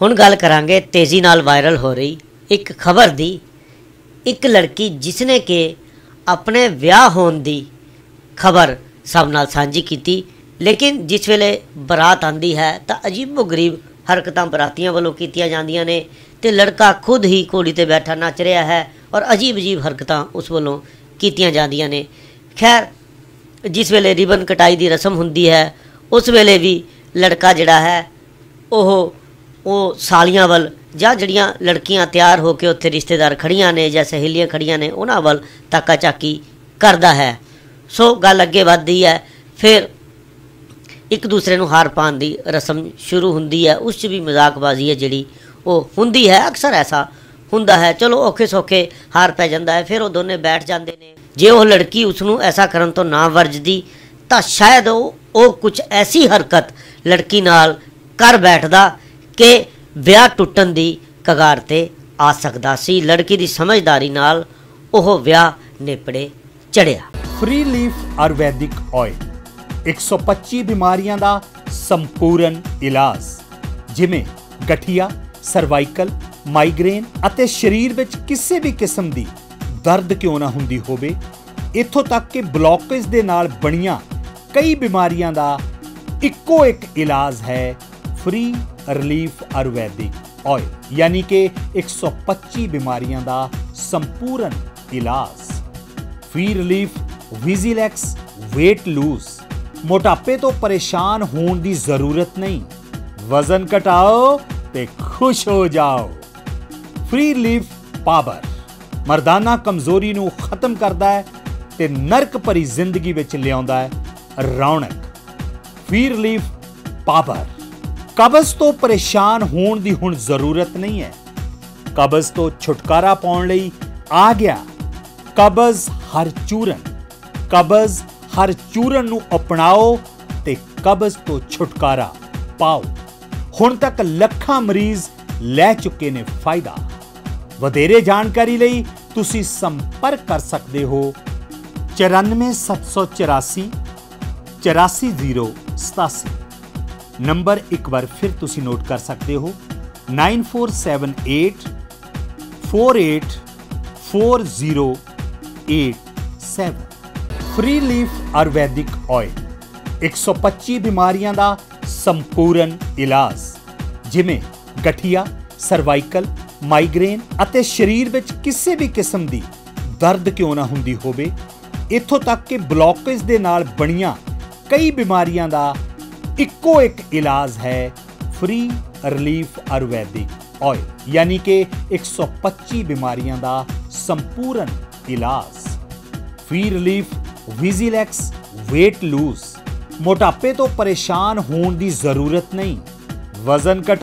हुण गल करांगे तेज़ी नाल वायरल हो रही एक खबर दी। एक लड़की जिसने कि अपने विआह होने दी खबर सब नाल सांझी कीती, लेकिन जिस वेले बरात आंदी है तो अजीबो गरीब हरकतां बरातियां वालों कीतियां जांदियां ने ते लड़का खुद ही घोड़ी ते बैठा नच रहा है और अजीब अजीब हरकतां उस वालों कीतियां जांदियां ने। खैर जिस वेले रिबन कटाई की रस्म हुंदी है उस वेले भी लड़का जिहड़ा है ਉਹ ਸਾਲੀਆਂ ਵੱਲ ਜਾਂ ਜਿਹੜੀਆਂ लड़कियां तैयार हो के उत्थे रिश्तेदार खड़ियां ने ਜਾਂ सहेलियां खड़ियां ने उन्हां ਵੱਲ ताका झाकी करदा है। सो गल अगे वधदी है। फिर एक दूसरे नूं हार पाउण दी रस्म शुरू हुंदी है। उस च भी मजाकबाजी है जिहड़ी ਉਹ हुंदी है। अक्सर ऐसा हुंदा है। चलो औखे सौखे हार पै जांदा है। फिर वो दोने बैठ जाते हैं। जे वो लड़की उसनूं ऐसा करन तो ना वरजदी तो शायद वो कुछ ऐसी हरकत लड़की नाल कर बैठदा कि विआह टुटन की कगार ते आ सकदा सी। लड़की की समझदारी नाल ओह विआह नेपड़े चढ़िया। फ्री लीफ आयुर्वैदिक ऑयल 125 बीमारियां दा संपूर्ण इलाज, जिमें गठिया, सर्वाइकल, माइग्रेन अते शरीर विच किसी भी किस्म की दर्द क्यों ना हुंदी होवे, इत्थों तक कि ब्लॉकेज दे नाल बणियां कई बीमारियां दा इक्को एक इलाज है फ्री रिलीफ आयुर्वैदिक ऑयल, यानी कि 125 बीमारियां दा संपूर्ण इलाज। Free relief Vigilax weight lose, मोटापे तो परेशान होने की जरूरत नहीं, वजन घटाओ ते खुश हो जाओ। फ्री रिलीफ पावर मर्दाना कमजोरी नूं खत्म करदा है ते नरक भरी जिंदगी विच लियाउंदा है रौनक। फ्री रिलीफ पावर कब्ज तो परेशान होने की हुण जरूरत नहीं है। कब्ज तो छुटकारा पाउण लई आ गया कब्ज हर चूरन। कब्ज हर चूरन नूं अपनाओ ते कब्ज तो छुटकारा पाओ। हुण तक लखां मरीज लै चुके ने फायदा। वधेरे जानकारी लई तुसी संपर्क कर सकते हो 94 784 84 087। नंबर एक बार फिर तुसी नोट कर सकते हो 9478 48 4087। फ्री लीफ आयुर्वैदिक ऑयल 125 बीमारियां दा संपूर्ण इलाज, जिमें गठिया, सर्वाइकल, माइग्रेन अते शरीर विच किसी भी किस्म की दर्द क्यों ना हुंदी होवे, इत्थों तक कि ब्लॉकेज दे नाल बणियां कई बीमारियां दा इक्को एक इलाज है फ्री रिलीफ आयुर्वैदिक ऑयल, यानी कि 125 बीमारियां दा संपूर्ण इलाज। Free relief Vigilax weight lose, मोटापे तो परेशान होने की जरूरत नहीं, वजन घटाओ